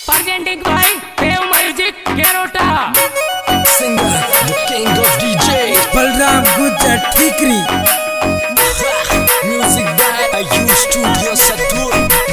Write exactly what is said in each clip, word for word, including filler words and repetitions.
Presenting by Wave Music Kerota. Singer, the king of D J, Balram Gujjar Thikri. Music by Ayush Studio Satur.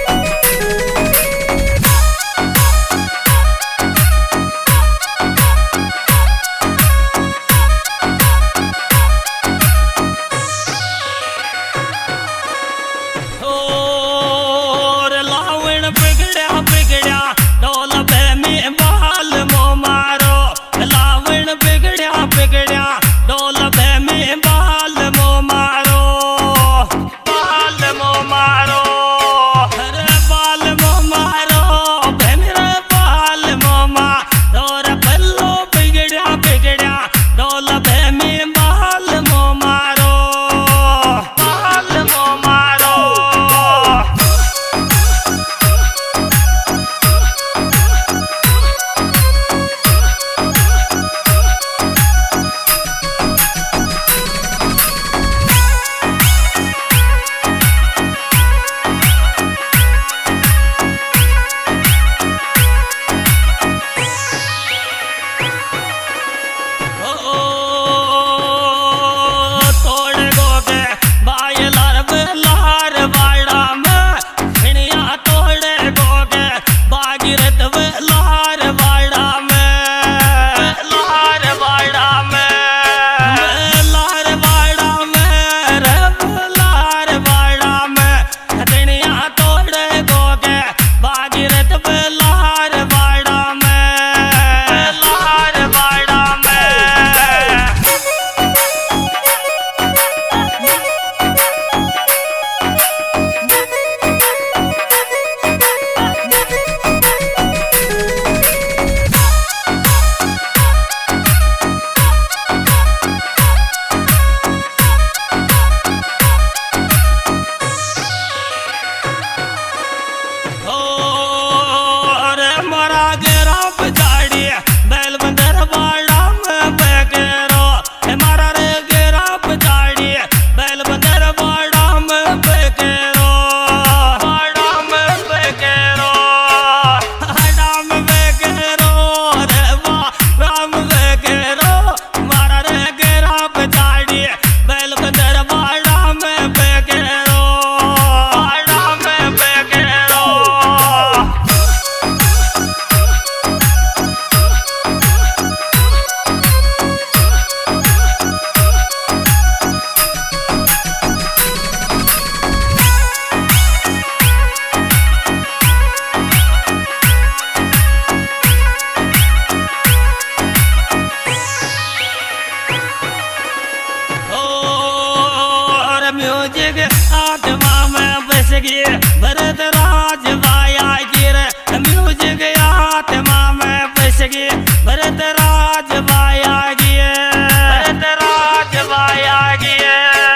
Music आत्मा में बस गई भरत राज वाया गिर music आत्मा में बस गई भरत राज वाया गिए भरत राज वाया गिए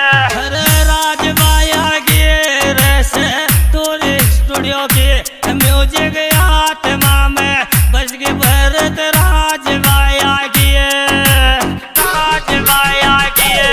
हर राज वाया गिए रैसे तोरे स्टूडियो के म्यूजिक आत्मा में बस गई भरत राज वाया गिए राज वाया गिए।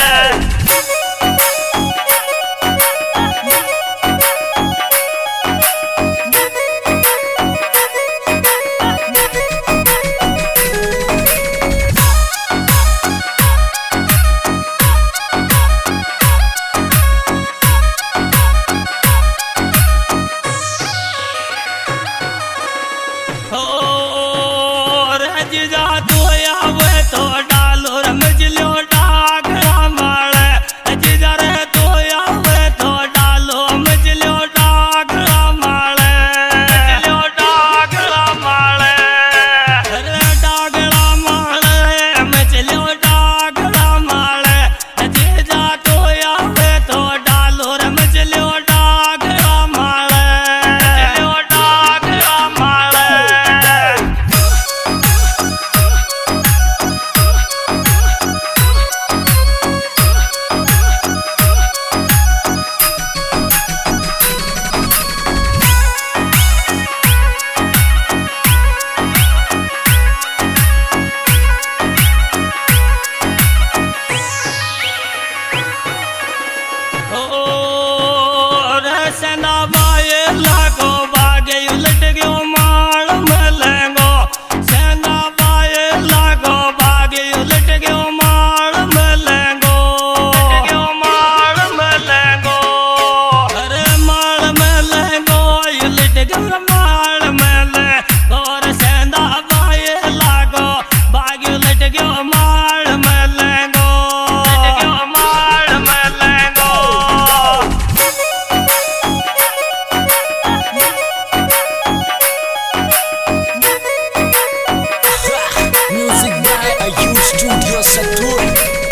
जा तो आवे तो डालो रमज लो डागरा माले जिधर तो आवे तो डालो मज लो डागरा माले लो डागरा माले अरे डागरा माले मज लो डागरा माले जिधर तो आवे तो डालो रमज लो डागरा माले लो डागरा माले। गौर माल मेले और सेंदा बाय लागो बागी लट गयो माल मेले गो लट गयो माल मेले गो Music by Ayush Studio Saturn.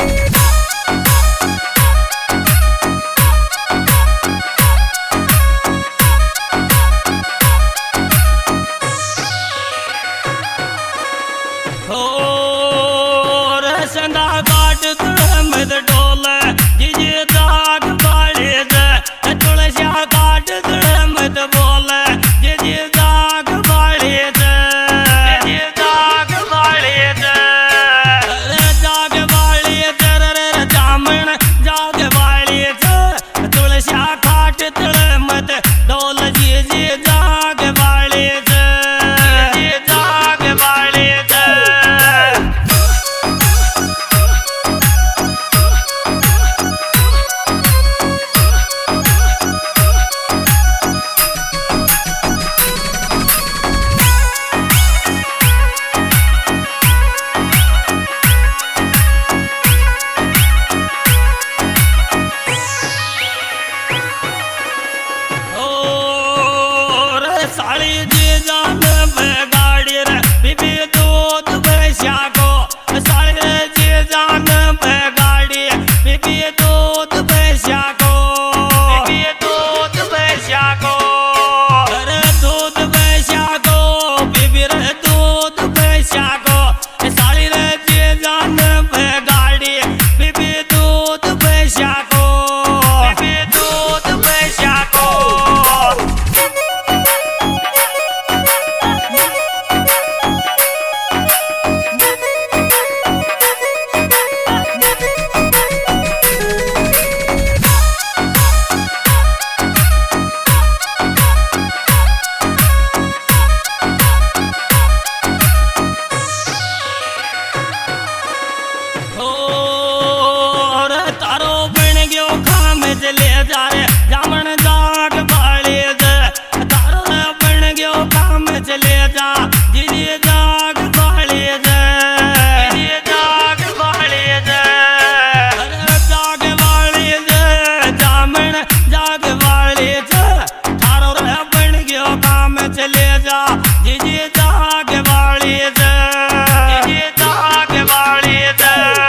और संदा काट मत डोले जिजे दाग बाले दे तुलसिया काट मत बोले जिजे दाग बाले दे जिजे दाग बाले दे जाग बाले दे रे जामन जाग बाले दे तुलसिया काट मत डोले जिजे दाग बाले दे जिजे दाग बाले दे साड़ी जी जान गाड़ी रे बीबी दूध भैंसिया को साड़ी जी जान गाड़ी बीबी दूध भैंसिया को बीबी दूध भैंसिया को अरे दूध भैंसिया को बीबी रे दूध भैंसिया को साड़ी रे जी जान गाड़ी बीबी दूध भैंसिया को बीबी दूध भैंसिया को और तारो बन गयो खाम ले जा रे जामन जाग बाले दे तारो बन गयो खाम ले जा जिजे जाग बाले दे जिजे जाग बाले दे अरे जाग बाले दे जामन जाग बाले दे तारो बन गयो खाम ले जा जिजे जाग बाले दे जिजे जाग बाले दे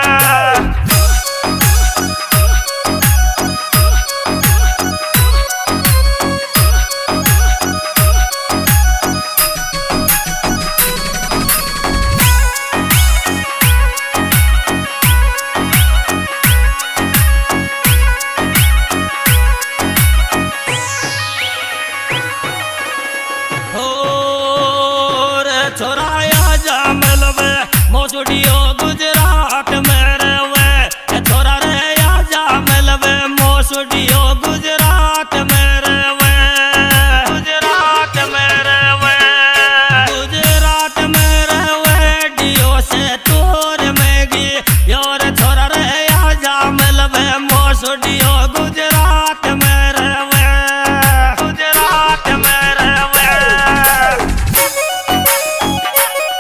और छोराया जा मिलवे मोसुडियो गुजरात में रवे छोरा रे जा मिलवे मोसुडियो गुजरात में रवे गुजरात में रवे गुजरात में रवे डियो से तोर में गी यार छोरा रे जा मिलवे मोसुडियो गुजरात में रवे गुजरात में रवे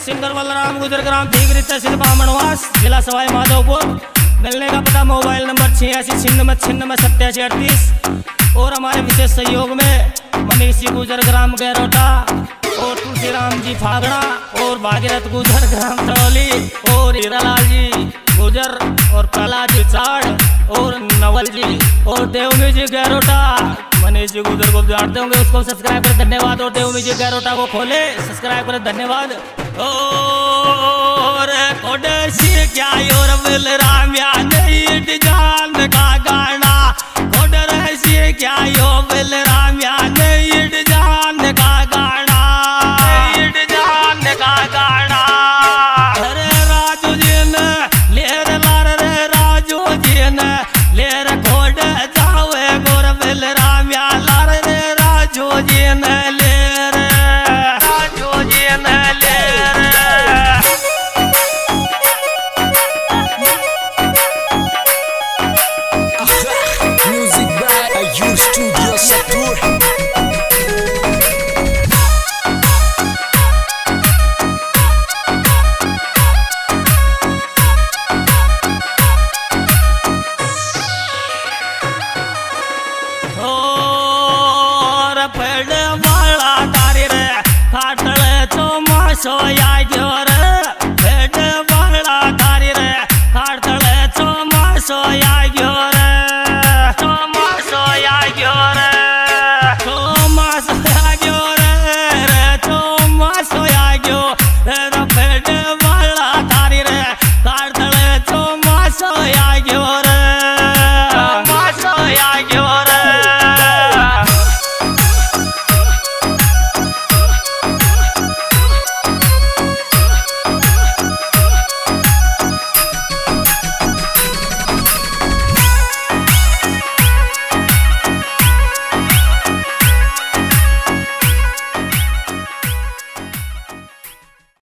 सिंगर बलराम गुजर ग्राम ठीकरी तहसील बामणवास जिला सवाई माधोपुर। मिलने का पता मोबाइल नंबर छियासी छिन्नवे छिन्नवे सत्तासी अड़तीस। और हमारे विशेष सहयोग में मनीष जी गुजर ग्राम गैरोटा और तुलसीराम जी फागड़ा और भागीरथ गुजर ग्राम तौली और हीरालाल जी गुजर और प्रहलाद जी चाड़ और नवल जी और देव म्यूजिक गैरोटा। मनीष जी गुजर को जानते होंगे, उसको सब्सक्राइब कर धन्यवाद। और देव म्यूजिक गैरोटा को खोले सब्सक्राइब कर धन्यवाद। और कोडसी क्या योर बलराम या नहीं जान का गाना कोडसी क्या यो बलराम या नहीं जान का गाना जान का गाना। अरे राजू जी ने लेर लार रे राजू जी ने लेर खोड जावे गोर बलराम या लार रे राजू जी ने लेर राजू जी ने लेर। Music by Ayur Studio Satur. और पेड़ वाला तारी रे खाटल चौमासो या जोर पेड़ वाला तारी रे खाटल चौमासो